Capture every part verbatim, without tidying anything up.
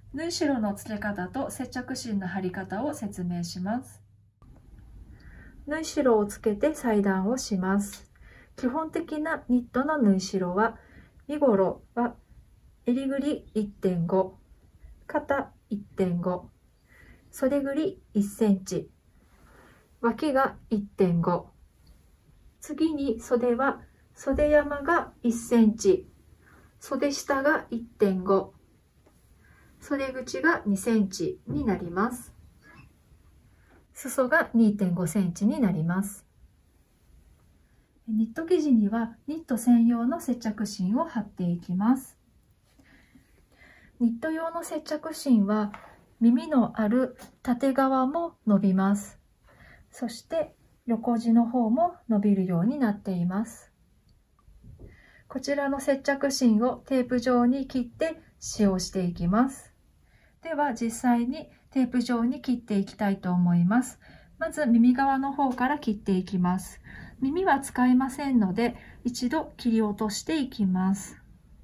縫い代の付け方と接着芯の貼り方を説明します。縫い代をつけて裁断をします。基本的なニットの縫い代は、身ごろは襟ぐり いってんご、肩 いってんご、袖ぐりいっセンチ、脇が いってんご、次に袖は袖山がいっセンチ、袖下が いってんご、袖口がにセンチになります。裾が にてんごセンチになります。ニット生地にはニット専用の接着芯を貼っていきます。ニット用の接着芯は耳のある縦側も伸びます。そして横地の方も伸びるようになっています。こちらの接着芯をテープ状に切って使用していきます。では実際にテープ状に切っていきたいと思います。まず耳側の方から切っていきます。耳は使いませんので一度切り落としていきます。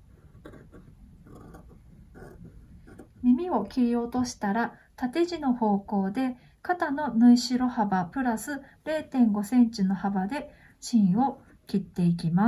耳を切り落としたら縦地の方向で肩の縫い代幅プラス れいてんごセンチの幅で芯を切っていきます。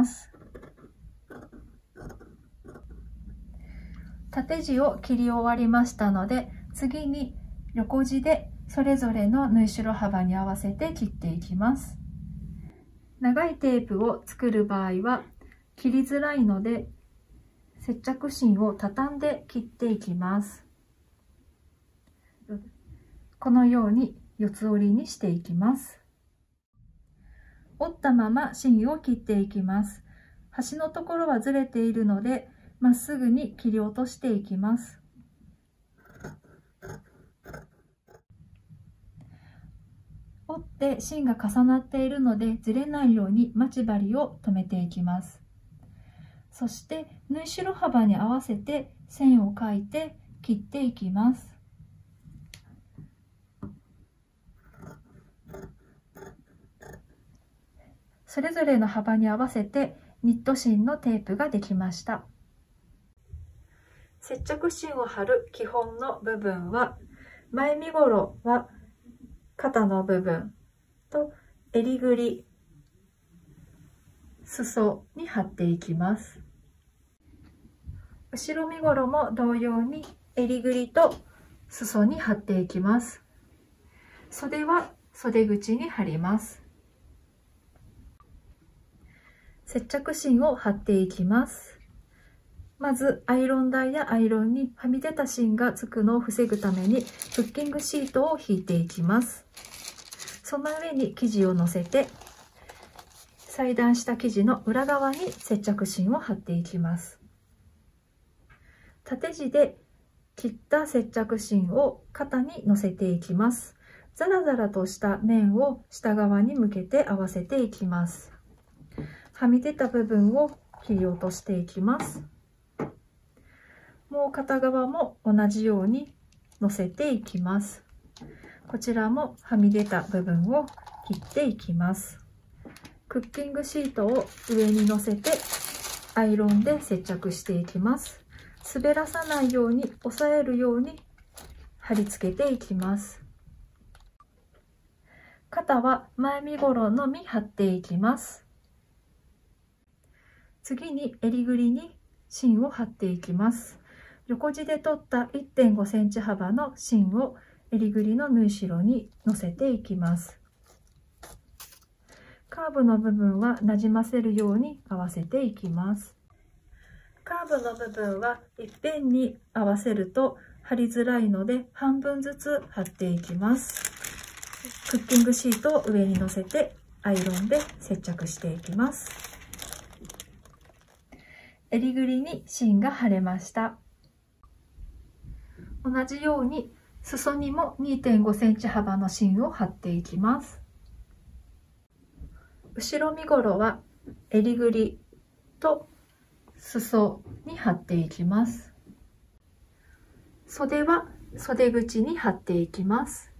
縦地を切り終わりましたので、次に横地でそれぞれの縫い代幅に合わせて切っていきます。長いテープを作る場合は切りづらいので接着芯を畳んで切っていきます。このように四つ折りにしていきます。折ったまま芯を切っていきます。端のところはずれているのでまっすぐに切り落としていきます。折って芯が重なっているのでずれないように待ち針を留めていきます。そして縫い代幅に合わせて線を描いて切っていきます。それぞれの幅に合わせてニット芯のテープができました。接着芯を貼る基本の部分は、前身ごろは肩の部分と襟ぐり、裾に貼っていきます。後ろ身ごろも同様に襟ぐりと裾に貼っていきます。袖は袖口に貼ります。接着芯を貼っていきます。まずアイロン台やアイロンにはみ出た芯がつくのを防ぐためにフッキングシートを引いていきます。その上に生地を乗せて裁断した生地の裏側に接着芯を貼っていきます。縦地で切った接着芯を肩に乗せていきます。ザラザラとした面を下側に向けて合わせていきます。はみ出た部分を切り落としていきます。もう片側も同じように乗せていきます。こちらもはみ出た部分を切っていきます。クッキングシートを上に乗せてアイロンで接着していきます。滑らさないように押さえるように貼り付けていきます。肩は前身ごろのみ貼っていきます。次に襟ぐりに芯を貼っていきます。横地で取った いってんごセンチ幅の芯を襟ぐりの縫い代に乗せていきます。カーブの部分はなじませるように合わせていきます。カーブの部分はいっぺんに合わせると貼りづらいので半分ずつ貼っていきます。クッキングシートを上に乗せてアイロンで接着していきます。襟ぐりに芯が貼れました。同じように裾にも にてんごセンチ幅の芯を貼っていきます。後ろ身ごろは襟ぐりと裾に貼っていきます。袖は袖口に貼っていきます。